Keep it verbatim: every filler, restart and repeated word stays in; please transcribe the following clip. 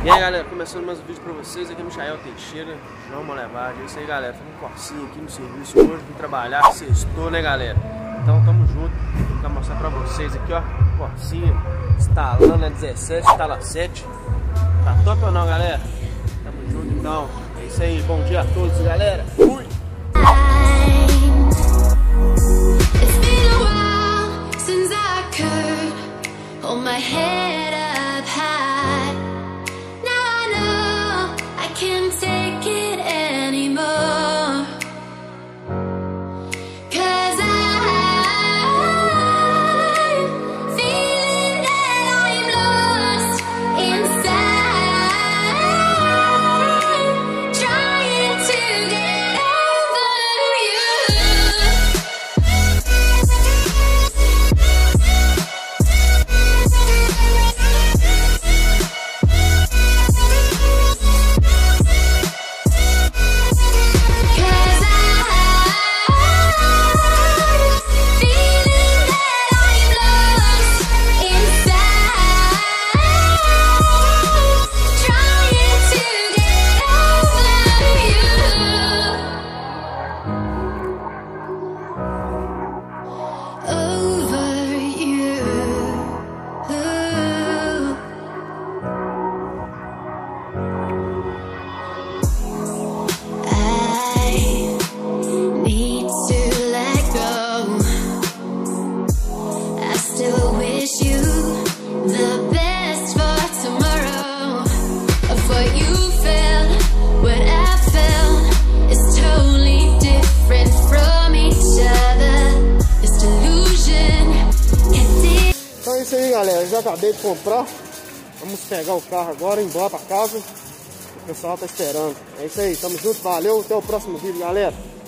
E aí galera, começando mais um vídeo pra vocês, aqui é o Michael Teixeira, João Molevade. É isso aí galera, fazendo um corsinho aqui no serviço hoje, vim trabalhar, sextou né galera. Então tamo junto, vou mostrar pra vocês aqui ó, corsinho, instalando a dezessete, instala sete. Tá top ou não galera? Tamo junto então, é isso aí, bom dia a todos galera, fui! Então é isso aí galera, já acabei de comprar. Vamos pegar o carro agora e ir embora pra casa. O pessoal tá esperando. É isso aí, tamo junto, valeu, até o próximo vídeo galera.